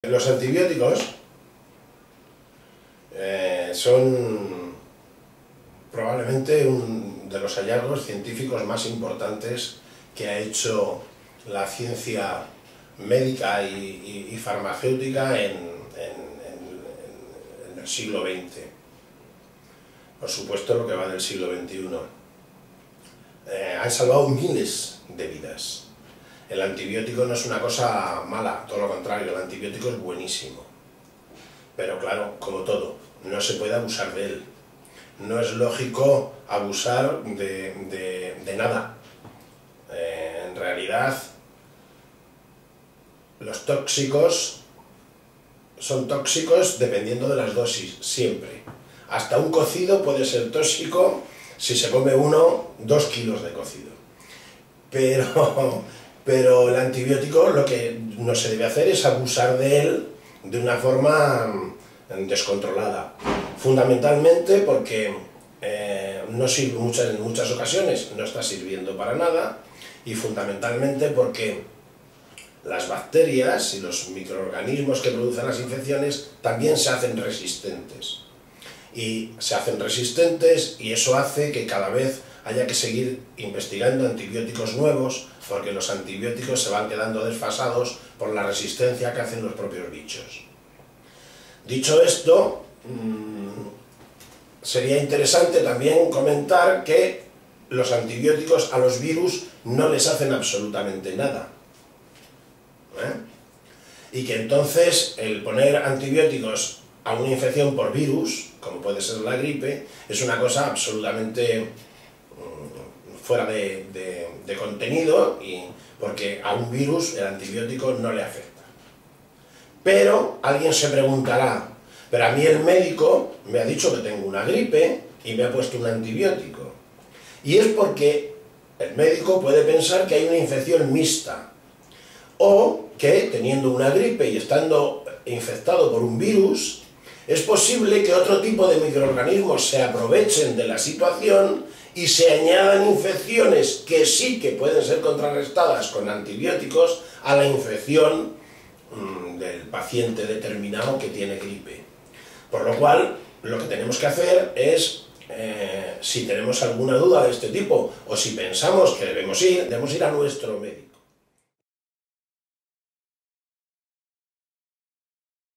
Los antibióticos son probablemente uno de los hallazgos científicos más importantes que ha hecho la ciencia médica y farmacéutica en el siglo XX. Por supuesto, lo que va del siglo XXI. Han salvado miles de vidas. El antibiótico no es una cosa mala, todo lo contrario, el antibiótico es buenísimo. Pero claro, como todo, no se puede abusar de él. No es lógico abusar de nada. En realidad, los tóxicos son tóxicos dependiendo de las dosis, siempre. Hasta un cocido puede ser tóxico si se come 2 kilos de cocido. Pero el antibiótico lo que no se debe hacer es abusar de él de una forma descontrolada. Fundamentalmente porque no sirve en muchas ocasiones, no está sirviendo para nada, y fundamentalmente porque las bacterias y los microorganismos que producen las infecciones también se hacen resistentes. Y se hacen resistentes y eso hace que cada vez haya que seguir investigando antibióticos nuevos, porque los antibióticos se van quedando desfasados por la resistencia que hacen los propios bichos. Dicho esto, sería interesante también comentar que los antibióticos a los virus no les hacen absolutamente nada. Y que entonces el poner antibióticos a una infección por virus, como puede ser la gripe, es una cosa absolutamente fuera de contenido, porque a un virus el antibiótico no le afecta. Pero alguien se preguntará, pero a mí el médico me ha dicho que tengo una gripe y me ha puesto un antibiótico. Y es porque el médico puede pensar que hay una infección mixta, o que teniendo una gripe y estando infectado por un virus, es posible que otro tipo de microorganismos se aprovechen de la situación y se añadan infecciones que sí que pueden ser contrarrestadas con antibióticos a la infección del paciente determinado que tiene gripe. Por lo cual, lo que tenemos que hacer es, si tenemos alguna duda de este tipo, o si pensamos que debemos ir a nuestro médico.